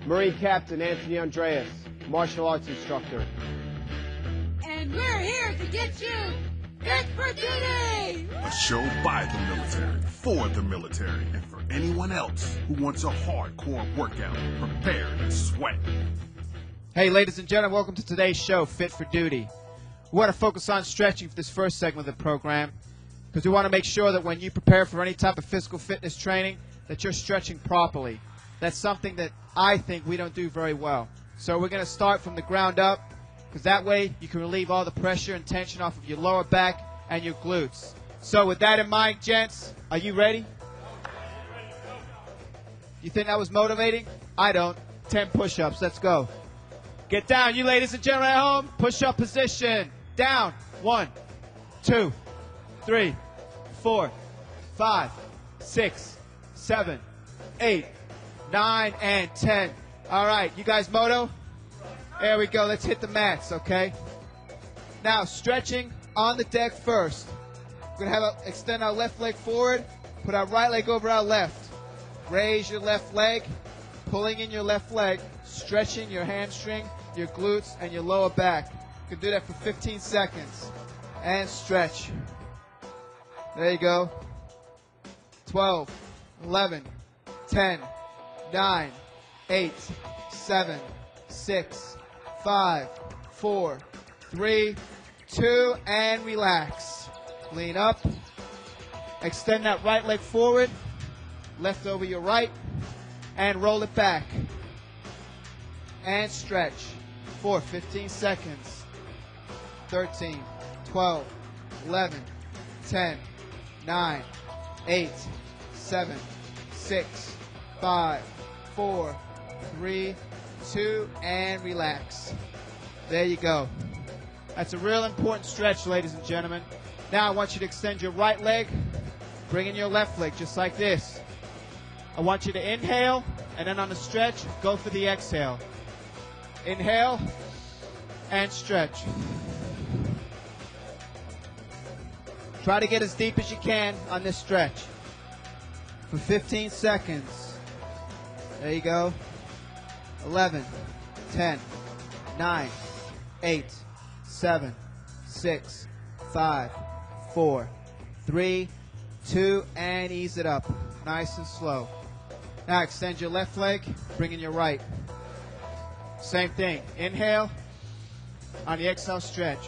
Capt Antony Andrious, martial arts instructor. And we're here to get you fit for duty! A show by the military, for the military, and for anyone else who wants a hardcore workout, prepared to sweat. Hey, ladies and gentlemen, welcome to today's show, Fit for Duty. We want to focus on stretching for this first segment of the program because we want to make sure that when you prepare for any type of physical fitness training, that you're stretching properly. That's something that I think we don't do very well. So we're going to start from the ground up because that way you can relieve all the pressure and tension off of your lower back and your glutes. So with that in mind, gents, are you ready? You think that was motivating? I don't. 10 push-ups. Let's go. Get down, you ladies and gentlemen at home. Push-up position. Down. 1, 2, 3, 4, 5, 6, 7, 8, 9, and 10. All right, you guys moto? There we go. Let's hit the mats, okay? Now, stretching on the deck first. We're going to extend our left leg forward, put our right leg over our left. Raise your left leg, pulling in your left leg, stretching your hamstring, your glutes, and your lower back. You can do that for 15 seconds. And stretch. There you go. 12, 11, 10, 9, 8, 7, 6, 5, 4, 3, 2, and relax. Lean up. Extend that right leg forward. Left over your right. And roll it back. And stretch for 15 seconds. 13, 12, 11, 10, 9, 8, 7, 6, 5, 4, 3, 2, and relax. There you go. That's a real important stretch, ladies and gentlemen. Now I want you to extend your right leg, bring in your left leg just like this. I want you to inhale, and then on the stretch, go for the exhale. Inhale, and stretch. Try to get as deep as you can on this stretch for 15 seconds. There you go. 11, 10, 9, 8, 7, 6, 5, 4, 3, 2, and ease it up. Nice and slow. Now extend your left leg, bring in your right. Same thing. Inhale. On the exhale, stretch.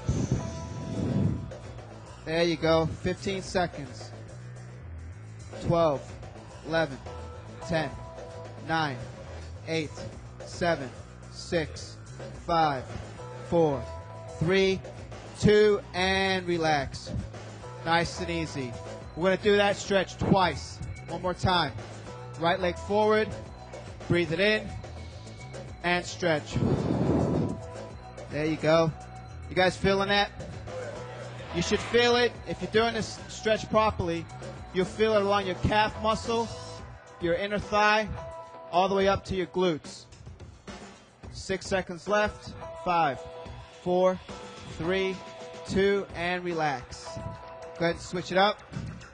There you go. 15 seconds. 12, 11, 10, 9, 8, 7, 6, 5, 4, 3, 2, and relax. Nice and easy. We're going to do that stretch twice. One more time. Right leg forward. Breathe it in. And stretch. There you go. You guys feeling that? You should feel it. If you're doing this stretch properly, you'll feel it along your calf muscle, your inner thigh, all the way up to your glutes. 6 seconds left. 5, 4, 3, 2, and relax. Go ahead and switch it up.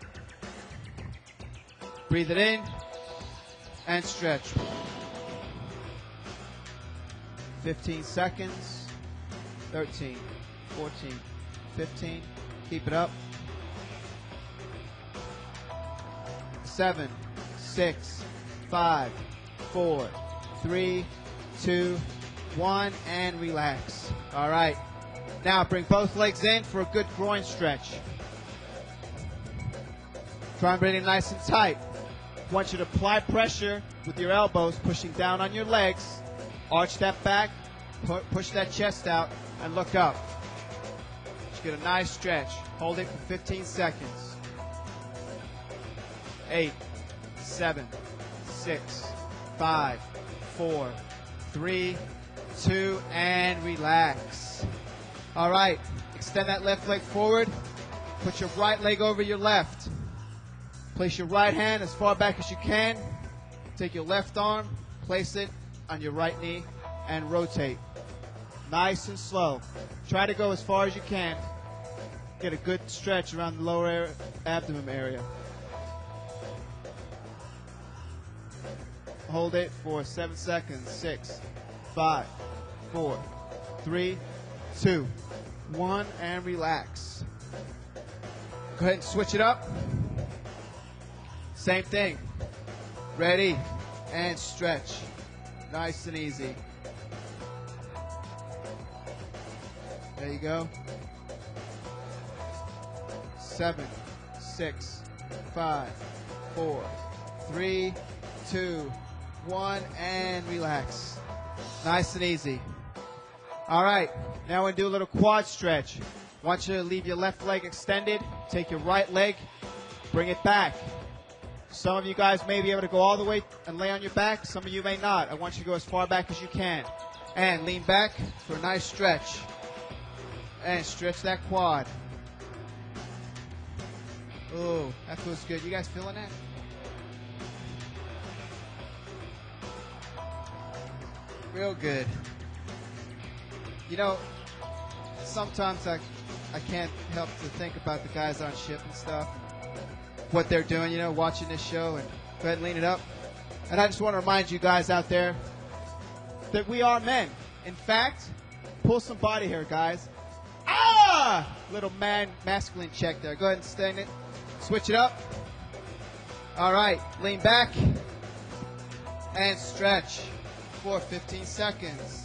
Breathe it in and stretch. 15 seconds. 13, 14, 15. Keep it up. 7, 6, 5, 4, 3, 2, 1, and relax. All right. Now bring both legs in for a good groin stretch. Try and bring it nice and tight. I want you to apply pressure with your elbows, pushing down on your legs. Arch that back, push that chest out, and look up. Just get a nice stretch. Hold it for 15 seconds. 8, 7, 6, 5, 4, 3, 2, and relax. All right, extend that left leg forward. Put your right leg over your left. Place your right hand as far back as you can. Take your left arm, place it on your right knee, and rotate. Nice and slow. Try to go as far as you can. Get a good stretch around the lower abdomen area. hold it for 7 seconds. 6, 5, 4, 3, 2, 1, and relax. Go ahead and switch it up. Same thing. Ready, and stretch. Nice and easy. There you go. 7, 6, 5, 4, 3, 2, 1, and relax. Nice and easy. All right, now we're going to do a little quad stretch. I want you to leave your left leg extended. Take your right leg, bring it back. Some of you guys may be able to go all the way and lay on your back. Some of you may not. I want you to go as far back as you can. And lean back for a nice stretch. And stretch that quad. Ooh, that feels good. You guys feeling that? Real good. You know, sometimes I can't help to think about the guys on ship and stuff, what they're doing, you know, watching this show. And go ahead and lean it up. And I just want to remind you guys out there that we are men. In fact, pull some body hair, guys. Ah! Little masculine check there. Go ahead and stand it. Switch it up. All right. Lean back. And stretch for 15 seconds.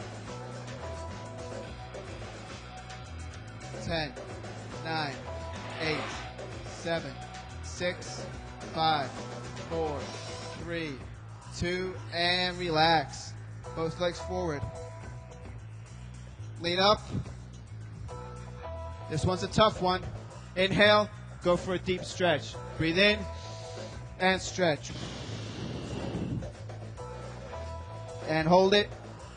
10, 9, 8, 7, 6, 5, 4, 3, 2, and relax. Both legs forward. Lean up. This one's a tough one. Inhale, go for a deep stretch. Breathe in and stretch. And hold it.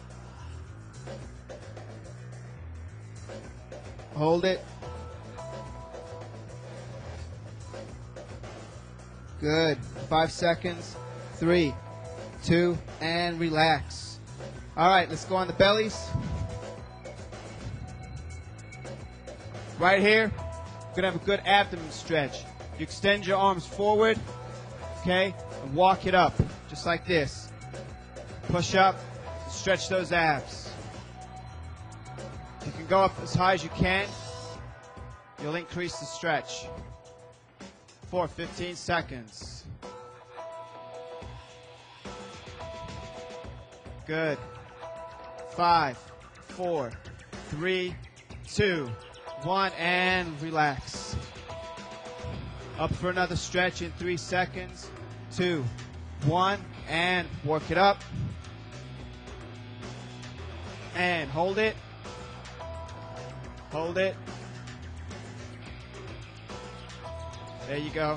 Hold it. Good. 5 seconds. 3, 2, and relax. All right, let's go on the bellies. Right here, we're going to have a good abdomen stretch. You extend your arms forward, okay, and walk it up, just like this. Push up, stretch those abs. You can go up as high as you can. You'll increase the stretch for 15 seconds. Good. 5, 4, 3, 2, 1, and relax. Up for another stretch in 3 seconds. 2, 1, and work it up. And hold it. Hold it. There you go.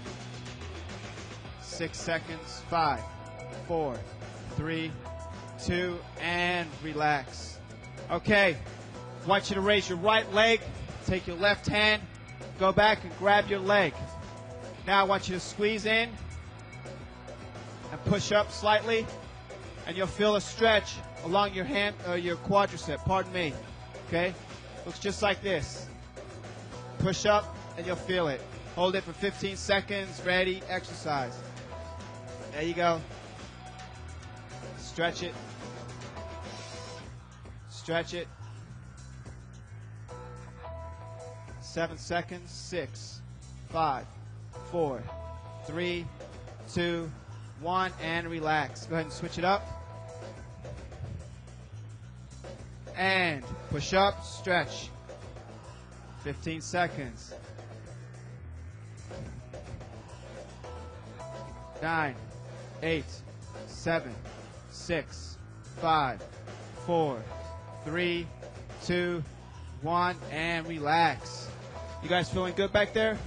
6 seconds. 5, 4, 3, 2, and relax. Okay. I want you to raise your right leg. Take your left hand. Go back and grab your leg. Now I want you to squeeze in and push up slightly. And you'll feel a stretch along your hand, your quadricep. Pardon me. Okay? Looks just like this. Push up and you'll feel it. Hold it for 15 seconds. Ready, exercise. There you go. Stretch it. Stretch it. 7 seconds. 6, 5, 4, 3, 2, 1, and relax. Go ahead and switch it up. And push up, stretch. 15 seconds. 9, 8, 7, 6, 5, 4, 3, 2, 1, and relax. You guys feeling good back there?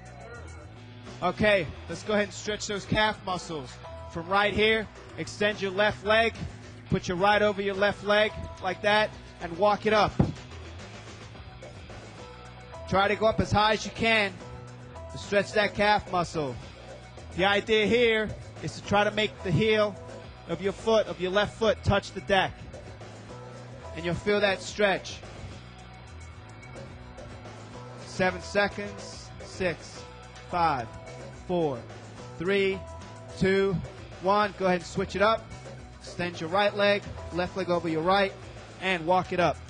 Okay, let's go ahead and stretch those calf muscles. From right here, extend your left leg, put your right over your left leg like that, and walk it up. Try to go up as high as you can to stretch that calf muscle. The idea here is to try to make the heel of your foot, of your left foot, touch the deck. And you'll feel that stretch. 7 seconds. 6, 5, 4, 3, 2, 1. Go ahead and switch it up. Extend your right leg, left leg over your right, and walk it up.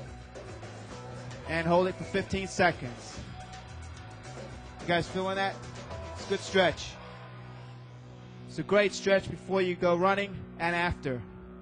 And hold it for 15 seconds. You guys feeling that? It's a good stretch. It's a great stretch before you go running and after.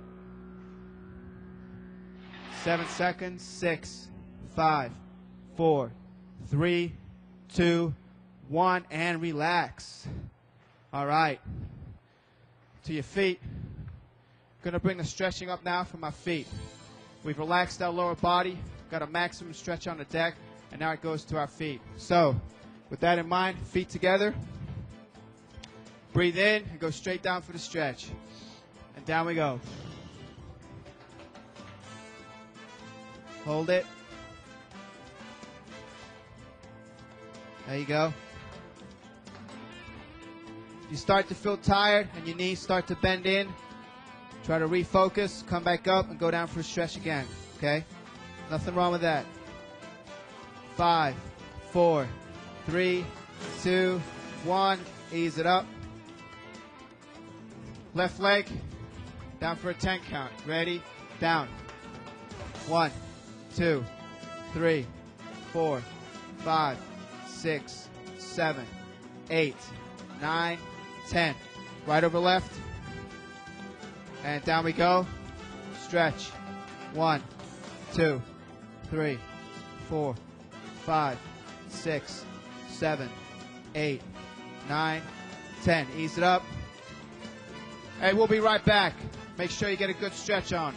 7 seconds. 6, 5, 4, 3, 2, 1, and relax. All right. To your feet. Going to bring the stretching up now from my feet. We've relaxed our lower body, got a maximum stretch on the deck, and now it goes to our feet. So, with that in mind, feet together. Breathe in and go straight down for the stretch. And down we go. Hold it. There you go. If you start to feel tired and your knees start to bend in, try to refocus, come back up, and go down for a stretch again, okay? Nothing wrong with that. 5, 4, 3, 2, 1. Ease it up. Left leg, down for a 10 count. Ready? Down. 1, 2, 3, 4, 5, 6, 7, 8, 9, 10. Right over left. And down we go. Stretch. 1, 2, 3, 4, 5, 6, 7, 8, 9, 10. Ease it up. Hey, we'll be right back. Make sure you get a good stretch on.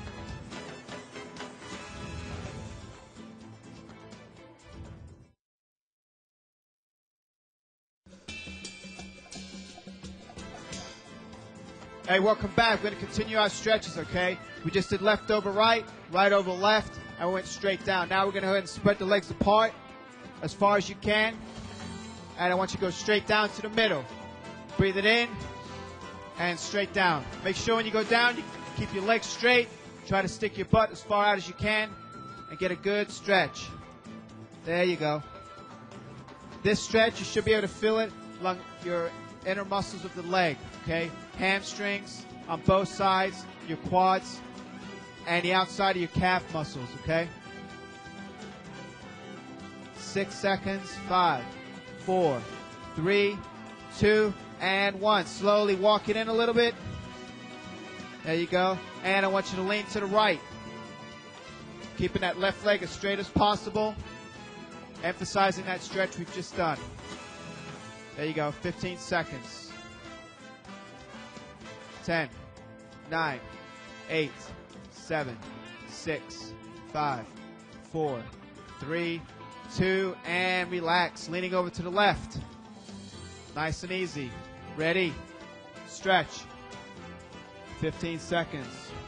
Hey, welcome back. We're going to continue our stretches, okay? We just did left over right, right over left, and we went straight down. Now we're going to go ahead and spread the legs apart as far as you can. And I want you to go straight down to the middle. Breathe it in and straight down. Make sure when you go down, you keep your legs straight. Try to stick your butt as far out as you can and get a good stretch. There you go. This stretch, you should be able to feel it along your inner muscles of the leg, okay? Hamstrings on both sides, your quads, and the outside of your calf muscles, okay? 6 seconds. 5, 4, 3, 2, and 1. Slowly walk it in a little bit. There you go. And I want you to lean to the right. Keeping that left leg as straight as possible. Emphasizing that stretch we've just done. There you go. 15 seconds. 10, 9, 8, 7, 6, 5, 4, 3, 2, and relax. Leaning over to the left. Nice and easy. Ready? Stretch. 15 seconds.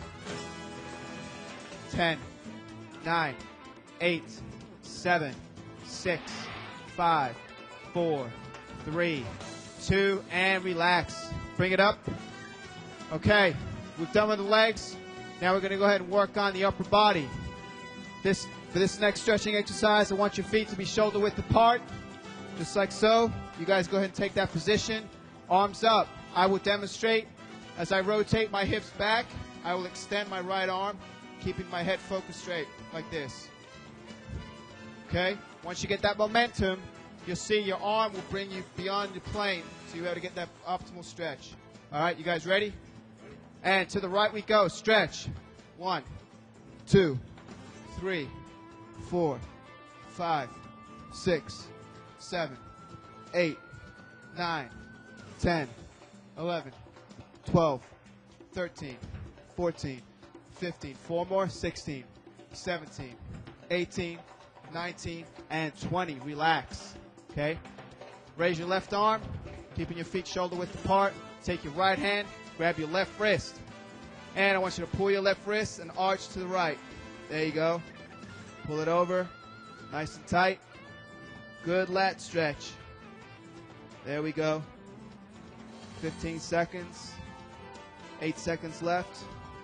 10, 9, 8, 7, 6, 5, 4, 3, 2, and relax. Bring it up. Okay, we've done with the legs. Now we're going to go ahead and work on the upper body. For this next stretching exercise, I want your feet to be shoulder width apart, just like so. You guys go ahead and take that position. Arms up. I will demonstrate. As I rotate my hips back, I will extend my right arm, keeping my head focused straight, like this. Okay? Once you get that momentum, you'll see your arm will bring you beyond the plane, so you're able to get that optimal stretch. All right, you guys ready? And to the right we go. Stretch. 1, 2, 3, 4, 5, 6, 7, 8, 9, 10, 11, 12, 13, 14, 15. 4 more. 16, 17, 18, 19, and 20. Relax. Okay? Raise your left arm, keeping your feet shoulder width apart. Take your right hand, grab your left wrist. And I want you to pull your left wrist and arch to the right. There you go. Pull it over. Nice and tight. Good lat stretch. There we go. 15 seconds. 8 seconds left.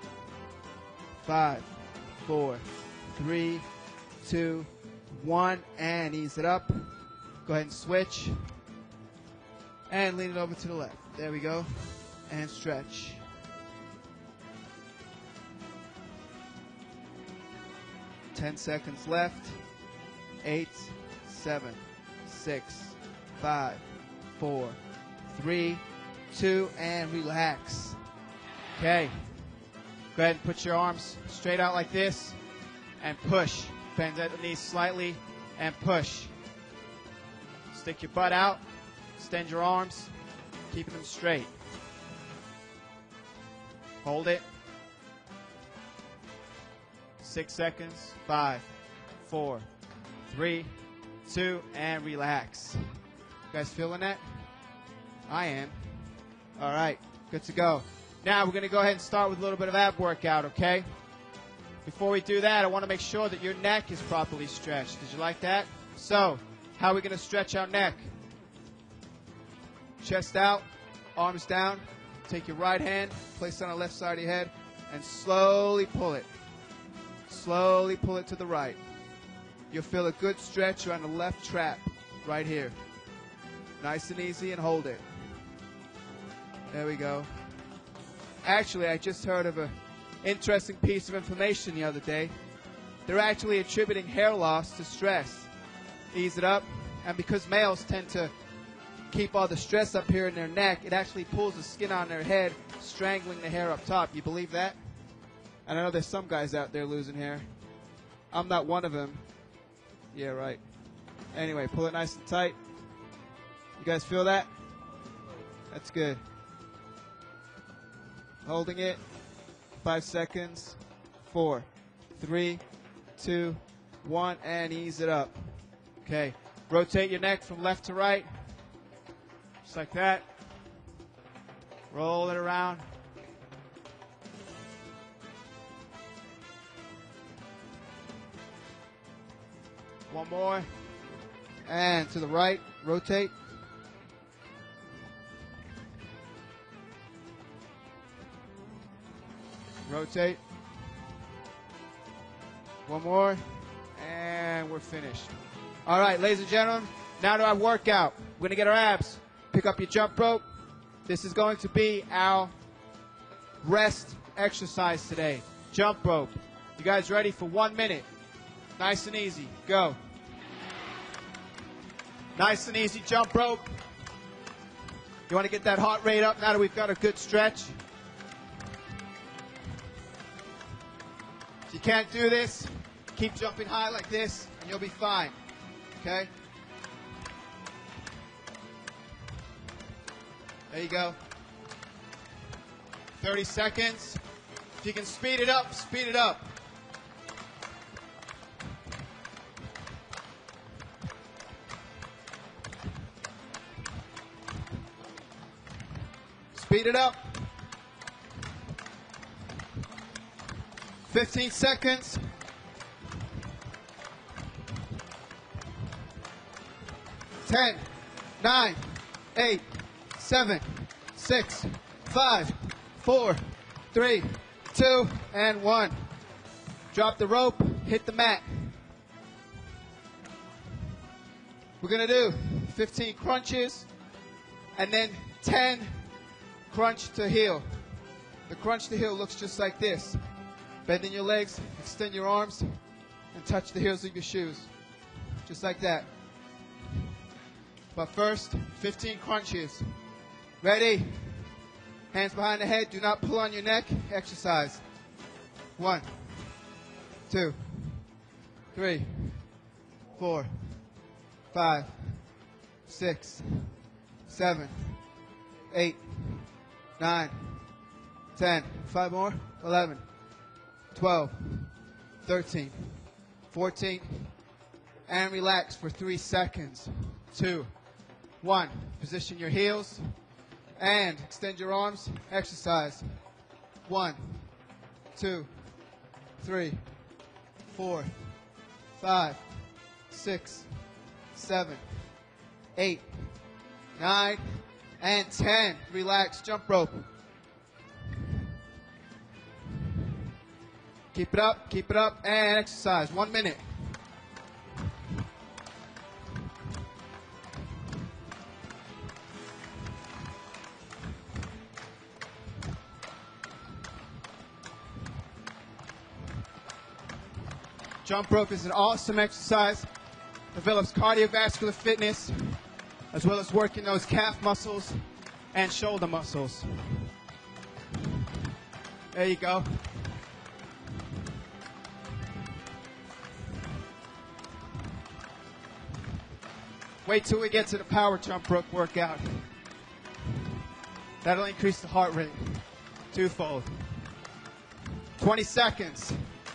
5, 4, 3, 2, 1. And ease it up. Go ahead and switch. And lean it over to the left. There we go. and stretch. Ten seconds left. 8, 7, 6, 5, 4, 3, 2, and relax. Okay. Go ahead and put your arms straight out like this and push. Bend at the knees slightly and push. Stick your butt out. Extend your arms. Keeping them straight. Hold it. 6 seconds. 5, 4, 3, 2, and relax. You guys feeling that? I am. All right, good to go. Now we're going to go ahead and start with a little bit of ab workout, okay? Before we do that, I want to make sure that your neck is properly stretched. Did you like that? So, how are we going to stretch our neck? Chest out, arms down. Take your right hand, place it on the left side of your head, and slowly pull it. Slowly pull it to the right. You'll feel a good stretch around the left trap right here. Nice and easy, and hold it. There we go. Actually, I just heard of an interesting piece of information the other day. They're actually attributing hair loss to stress. Ease it up, and because males tend to keep all the stress up here in their neck, it actually pulls the skin on their head, strangling the hair up top. You believe that? And I know there's some guys out there losing hair. I'm not one of them. Yeah, right. Anyway, pull it nice and tight. You guys feel that? That's good. Holding it. 5 seconds. 4, 3, 2, 1, and ease it up. Okay. Rotate your neck from left to right. Just like that. Roll it around. One more. And to the right, rotate. Rotate. One more. And we're finished. All right, ladies and gentlemen, now to our workout. We're going to get our abs. Pick up your jump rope. This is going to be our rest exercise today. Jump rope. You guys ready for 1 minute? Nice and easy. Go. Nice and easy jump rope. You want to get that heart rate up now that we've got a good stretch? If you can't do this, keep jumping high like this and you'll be fine. Okay? There you go. 30 seconds. If you can speed it up, speed it up. Speed it up. 15 seconds. 10, 9, 8, 7, 6, 5, 4, 3, 2, and 1. Drop the rope, hit the mat. We're going to do 15 crunches and then 10 crunch to heel. The crunch to heel looks just like this. Bending your legs, extend your arms, and touch the heels of your shoes. Just like that. But first, 15 crunches. Ready? Hands behind the head. Do not pull on your neck. Exercise. 1, 2, 3, 4, 5, 6, 7, 8, 9, 10. 5 more. 11, 12, 13, 14, and relax for 3 seconds. 2, 1. Position your heels and extend your arms. Exercise. 1, 2, 3, 4, 5, 6, 7, 8, 9, and 10. Relax. Jump rope. Keep it up, and exercise. 1 minute. Jump rope is an awesome exercise. Develops cardiovascular fitness, as well as working those calf muscles and shoulder muscles. There you go. Wait till we get to the power jump rope workout. That'll increase the heart rate twofold. 20 seconds.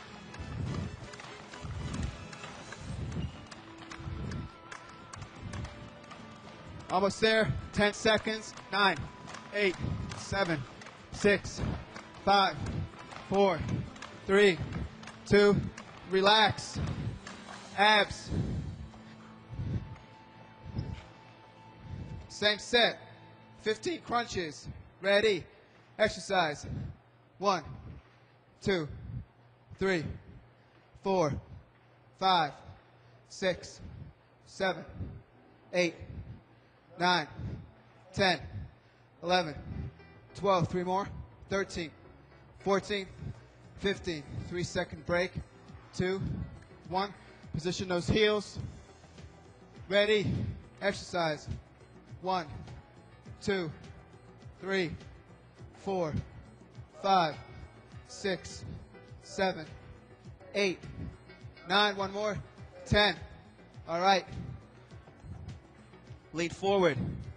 Almost there. 10 seconds. 9, 8, 7, 6, 5, 4, 3, 2. Relax. Abs. Same set. 15 crunches. Ready. Exercise. 1, 2, 3, 4, 5, 6, 7, 8, 9, 10, 11, 12, 3 more, 13, 14, 15, 3-second break, 2, 1, position those heels, ready, exercise, 1, 2, 3, 4, 5, 6, 7, 8, 9, one more, 10, all right. Lean forward.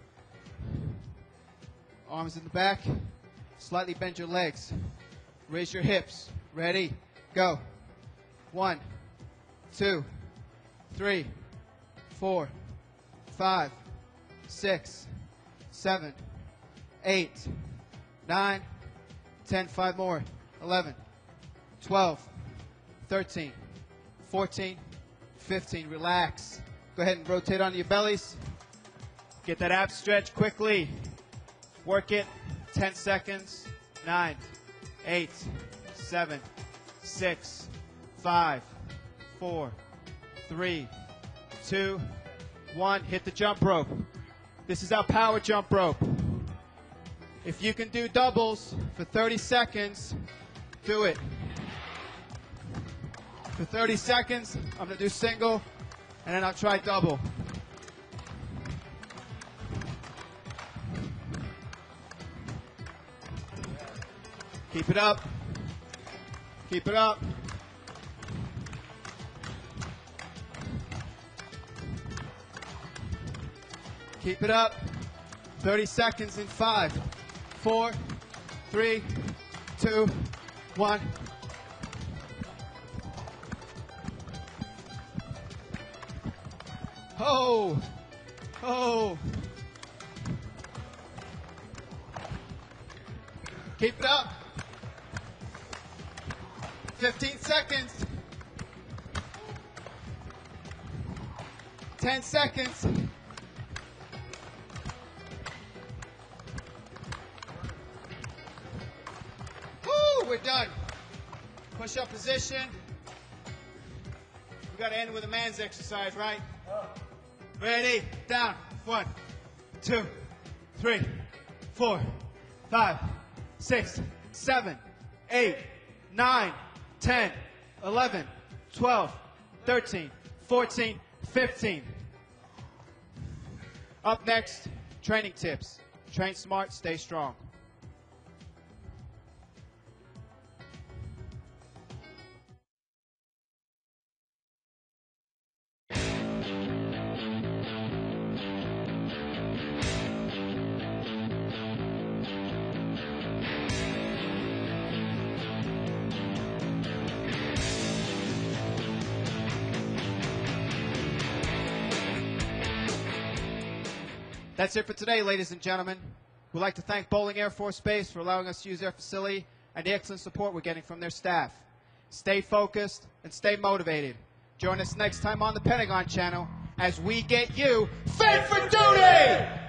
Arms in the back. Slightly bend your legs. Raise your hips. Ready? Go. 1, 2, 3, 4, 5, 6, 7, 8, 9, 10. 5 more. 11, 12, 13, 14, 15. Relax. Go ahead and rotate onto your bellies. Get that ab stretch quickly. Work it. 10 seconds. 9, 8, 7, 6, 5, 4, 3, 2, 1. Hit the jump rope. This is our power jump rope. If you can do doubles for 30 seconds, do it. For 30 seconds, I'm going to do single, and then I'll try double. Keep it up. Keep it up. Keep it up. 30 seconds in 5, 4, 3, 2, 1. Oh, oh. Keep it up. 15 seconds. 10 seconds. Woo, we're done. Push up position. We got to end with a man's exercise, right? Ready, down. 1, 2, 3, 4, 5, 6, 7, 8, 9, 10, 11, 12, 13, 14, 15. Up next, training tips. Train smart, stay strong. That's it for today, ladies and gentlemen. We'd like to thank Bowling Air Force Base for allowing us to use their facility and the excellent support we're getting from their staff. Stay focused and stay motivated. Join us next time on the Pentagon Channel as we get you fit for duty!